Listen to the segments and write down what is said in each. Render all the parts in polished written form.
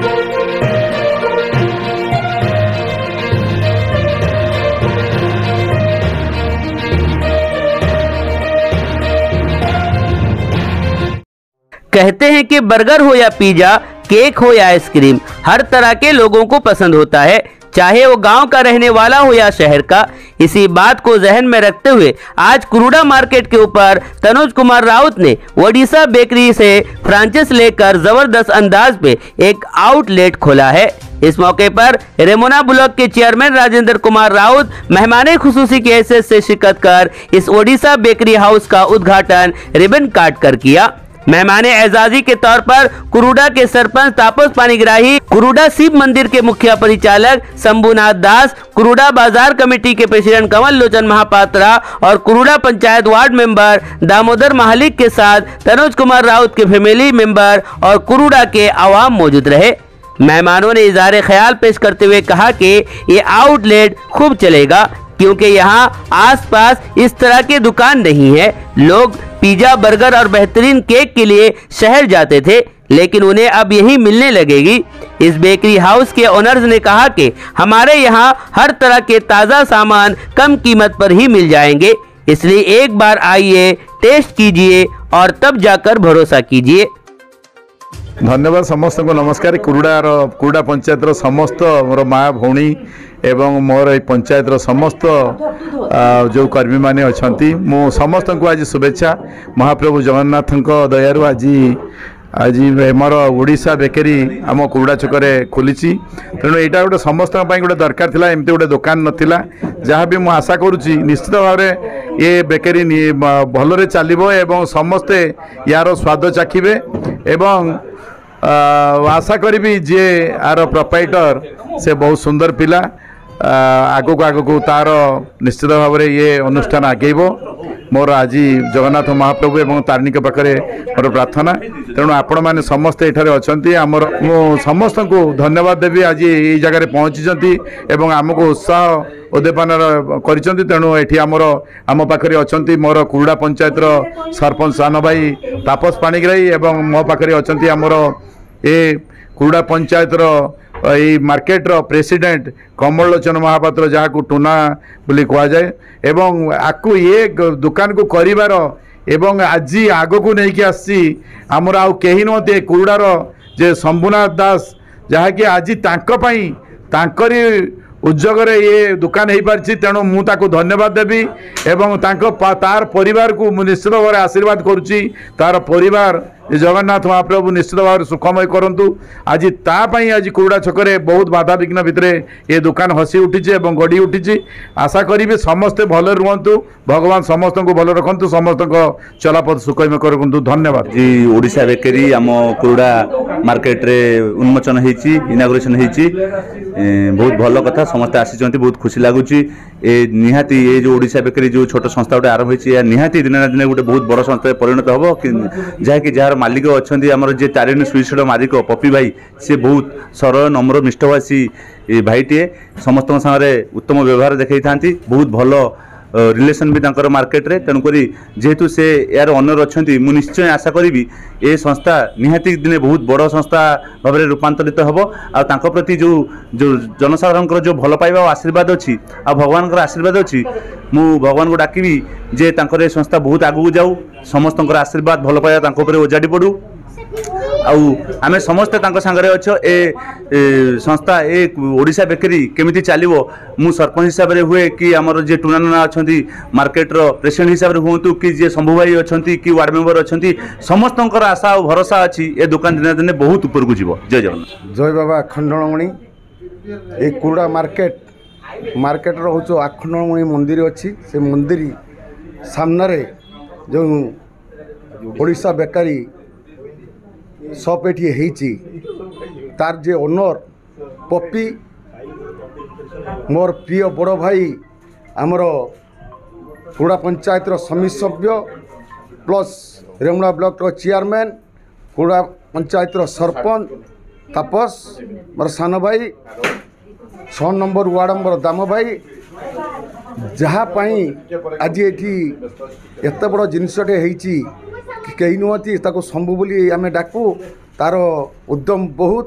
कहते हैं कि बर्गर हो या पिज्जा, केक हो या आइसक्रीम, हर तरह के लोगों को पसंद होता है, चाहे वो गांव का रहने वाला हो या शहर का। इसी बात को जहन में रखते हुए आज कुरुड़ा मार्केट के ऊपर तनुज कुमार राउत ने ओडिशा बेकरी से फ्रांचाइज लेकर जबरदस्त अंदाज पे एक आउटलेट खोला है। इस मौके पर रेमुना ब्लॉक के चेयरमैन राजेंद्र कुमार राउत मेहमान खुसूसी के हैसियत से शिरकत कर इस ओडिशा बेकरी हाउस का उद्घाटन रिबन काट कर किया। मेहमान एजाजी के तौर पर कुरुड़ा के सरपंच तापस पानीग्राही, कुरुड़ा शिव मंदिर के मुखिया परिचालक शंभुनाथ दास, कुरुड़ा बाजार कमेटी के प्रेसिडेंट कमल लोचन महापात्रा और कुरुड़ा पंचायत वार्ड मेंबर दामोदर महालिक के साथ तनुज कुमार राउत के फैमिली मेंबर और कुरुड़ा के आवाम मौजूद रहे। मेहमानों ने इज़हार ख्याल पेश करते हुए कहा कि ये आउटलेट खूब चलेगा क्योंकि यहाँ आसपास इस तरह के दुकान नहीं है। लोग पिज्जा, बर्गर और बेहतरीन केक के लिए शहर जाते थे, लेकिन उन्हें अब यही मिलने लगेगी। इस बेकरी हाउस के ओनर्स ने कहा कि हमारे यहाँ हर तरह के ताज़ा सामान कम कीमत पर ही मिल जाएंगे, इसलिए एक बार आइए, टेस्ट कीजिए और तब जाकर भरोसा कीजिए। धन्यवाद समस्त को नमस्कार। कुरुड़ा पंचायत समस्त मोर माँ भौणी एवं मोर पंचायत समस्त जो कर्मी माने अच्छी मु समस्त को आज शुभेच्छा। महाप्रभु जगन्नाथ दयारू आज मोर ओडिशा बेकरी आम कुरुड़ा छकरे खोली। तेणु यहाँ गोटे समस्त गोटे दरकार था, एमती गोटे दुकान नाला जहाँ भी मुझे आशा करुँची निश्चित भाव ये बेकरी भलरे चलो एवं समस्ते यार स्वाद चाखिबे एवं आशा करी जे आर प्रोप्राइटर से बहुत सुंदर पिला आगक तार निश्चित भाव में ये अनुष्ठान आगेब। मोर आज जगन्नाथ महाप्रभु एवं तारिणी के पाखे मोर प्रार्थना। तेणु आपण मैंने समस्ते ये अच्छा आमर मु समस्त को धन्यवाद देवी आज ये जगह पहुँची एवं आमको उत्साह उद्दीपन कर। तेणु ये आम पाखे अच्छा मोर कुरुड़ा पंचायत सरपंच सान भाई तापस पाणीग्राही एवं मो पाखे अच्छा आमर ये कुरुड़ा पंचायत यही मार्केट प्रेसिडेंट कमल लोचन महापात्र जहाँ को टूना बोली कह जाए एवं आपको ये दुकान को करिवार एवं आज आग को लेकिन आसी आमर आउ कहीं नुहते कुरुड़ार जे शंभुनाथ दास जहाँकि आज तांकरी उद्योग ये दुकान हो पार्टी। तेणु मुझे धन्यवाद देवी एवं तार परिवार को निश्चित भाव आशीर्वाद करुच्ची। तार परिवार जगन्नाथ महाप्रभु निश्चित भाव सुखमय करंतु। आज तापाई आज कुरुड़ा छकरे बहुत बाधा विघ्न भितर ये दुकान हसी उठी और गढ़ी उठी। आशा करी समस्ते भल रुहतु, भगवान समस्त को भल रखु, समस्त चलापथ सुखमय करूँ। धन्यवाद जी। ओडिशा बेकरी आम कुरुड़ा मार्केट रे उन्मोचन होती, इनागुरेसन होती, बहुत भल कथा। समस्ते आसी बहुत खुशी लगुच। निहाती ये जो ओडिशा बेकरी जो छोट संस्था गोटे आरंभ होती निहाती दिन ना दिन गोटे बहुत बड़ संस्था परिणत हम जहाँकि जार मालिक अच्छा आमर जे तारिणी स्वीट्सर मालिक पपी भाई सी बहुत सरल नम्र मिष्टभाषी भाईटे समस्त सामने उत्तम व्यवहार देखा था। बहुत भल रिलेशन भी तांकर मार्केट रे। तेणुक जेहेतु से यार ओनर अच्छा मुझे निश्चय आशा करी ये संस्था निहाती दिने बहुत बड़ संस्था भाव में रूपांतरित हम आ प्रति जो जो जनसाधारण जो भल पाइबा आशीर्वाद अच्छी आ भगवान आशीर्वाद अच्छी मु भगवान को डाकबी जे तांकर संस्था बहुत आगू जाऊ, समस्त आशीर्वाद भल पाइबा ओजाड़ी पड़ू आम समस्ते सांगे अच्छे ए संस्था ए ओडिशा बेकरी केमिति चलो मु सरपंच हिसाब से हुए कि आमर जे टूना नाना अच्छा मार्केट प्रेसिडेंट हिसाब से हूँ कि जे शंभु भाई अच्छा कि वार्ड मेंबर अच्छा समस्त आशा और भरोसा अच्छी ए दुकान दिन दिन बहुत ऊपर को जीव। जय जगन्नाथ। जय बाबा अखंडमणि। ए कुरुड़ा मार्केट हूँ अखंडमणि मंदिर अच्छी से मंदिर सामने जो ओडिशा बेकरी शॉप ये तार जे ओनर पपी मोर प्रिय बड़ भाई आमर कुरुड़ा पंचायत समिति सभ्य plus Remuna block chairman Kuruda panchayat sarpanch Tapas मोर सान भाई 6 नंबर वार्ड मेंबर दाम भाई जहाँपाई आज ये एत बड़ जिनसटे कहीं नुहति शंभु बोली आम डाकू तार उद्यम बहुत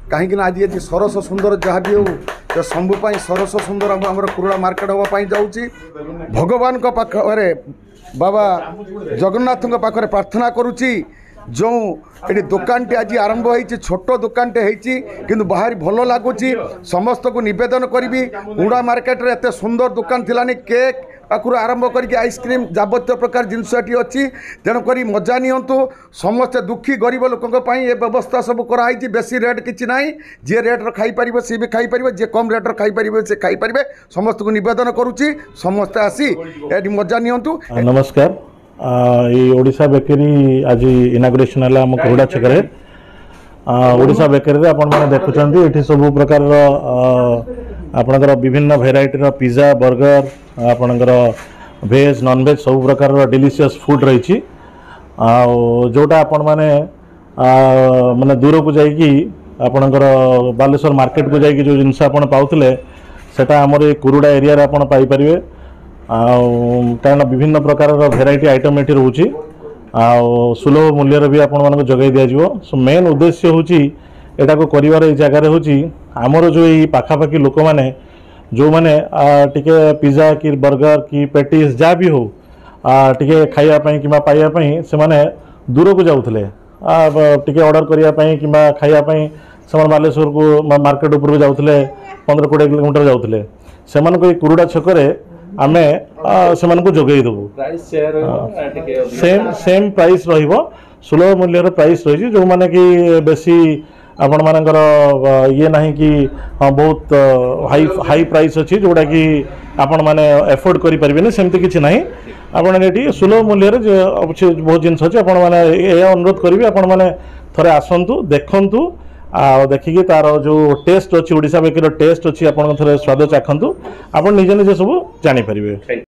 कहीं आज ये सरस सुंदर जहाँ भी हो तो सबुपाई सरस सुंदर आम कुरुड़ा मार्केट हाँपाई जाऊँगी भगवान पाखे बाबा जगन्नाथ पाखे प्रार्थना करुच्ची जो ये दुकान टी आज आरंभ होती छोट दुकान टे किंतु बाहर भल लगुच समस्त को निवेदन करी कुरुड़ा मार्केट रे एत सुंदर दुकान थिलानी केक पाखु आरंभ करके आइसक्रीम जाबत्य प्रकार जिनस अच्छी तेणुक मजा नियंतु समस्ते दुखी गरीब लोकों ये व्यवस्था सब कराई बेसी रेट किसी ना जी रेट खाई पार सी भी खाई पार जी कम रेट खाई पार से खाई पारे समस्त को निवेदन करुच्ची समस्ते आसी ये मजा नियंतु। नमस्कार ये ओडिशा बेकरी आज इनागुरेशन है आम कुरुड़ा छकरे ओडिशा बेकरी आपण मैंने देखुं ये सब प्रकार आपणकर विभिन्न भेराइटर पिज्जा बर्गर आपणकर भेज नॉन भेज सब प्रकार डिलीशियस फूड रही जोटा आपण मैंने माने दूर को जाइकी आपणकर बालेश्वर मार्केट को जाइकी जो जिनस आपण पाउथिले सेटा हमर ए कुरुड़ा एरिया रे आपण पाई परिवे कारण विभिन्न प्रकार भेराइटी आइटम ये रोचे सुलभ मूल्य भी आपण मानक जगै दिया सो मेन उद्देश्य होची एटा को करिवार ए जगह होची आमर जो ये पाखापाखि लोक मैंने जो मैंने टिके पिज्जा कि बर्गर कि पेटिस जहाँ भी हो टिके खाइबापी कि पाइबापी से माने दूर को जाऊले टिके ऑर्डर करने कि खाइबापी से बालेश्वर को मार्केट उपर जाऊले 15-20 किलोमीटर जाऊले से कुरुड़ा छकरे आमे से जोगई देबू सेम प्राइस रहिबो सुलभ मूल्य प्राइस रही जो माने कि बेसी आपण मानकर ये नहीं कि बहुत हाई प्राइस अच्छी जोड़ा कि आपण माने एफोर्ड करि परिबेनी सेमती किछि नहीं आपण एटी सुलभ मूल्य बहुत जिनस अच्छे आपण माने ए अनुरोध करी आपण माने थरे आसंतु देखंतु देखिकी तार जो टेस्ट अच्छी ओडिशा बेकरी टेस्ट अच्छी आपण थरे स्वाद चाखंतु आपण निजे निजे सब जानि परिबे।